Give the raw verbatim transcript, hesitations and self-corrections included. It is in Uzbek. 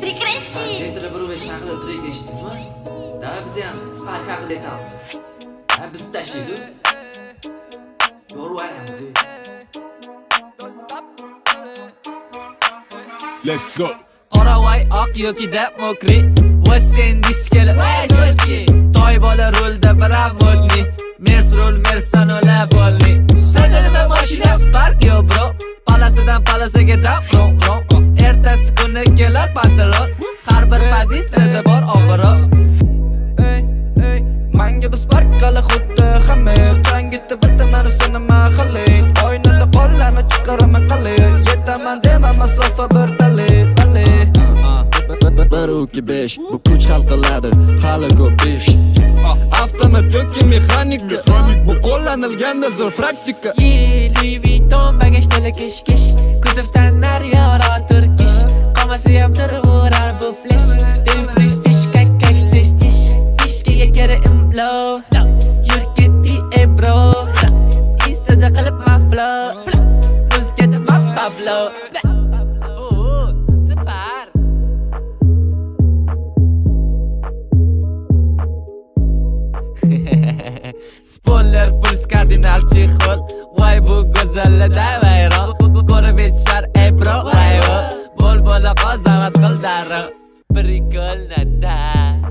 Прекрати! Centra bir ve şarkıda trek eshitdingizmi? Da biz ham Spark haqida aytamiz. Ha biz tashlaydi. Yorvaramiz. Let's go. Qoravay oq yoki demokrat Western diskeli vay jotki Toy bola rolda biram modni Mers rol mersan ola bolni Sadalma mashina Spark yo bro Palasidan palasaga dab ron ron Ertasi kuni kelar patrol Har bir pozitsiyada bor obro Ey ey Manga bu Spark qala xuddi xamir Changitda bitta marsani mahallin Oynada qollarni chiqaraman qalin Yetaman dema masofa bir tali tali bir ikki besh bu kuch hal qiladi hali ko'p ish avtomat yoki mexanika bu qo'llanilganda zo'r praktika Louis Vuitton bagajda kesh kesh kuzovdan naryora turkish qamasi ham turaverar bu flash dem prestige kak kak sestish ishga kera implo yur ketdi e bro instada qilib ma flow o'zgada ma Pablo Spoiler puls kardinal chexol Vay bu go'zalida vayron Ko'rib etishar ey bro vay Bo'l bola qozamat qil darro Prikolnada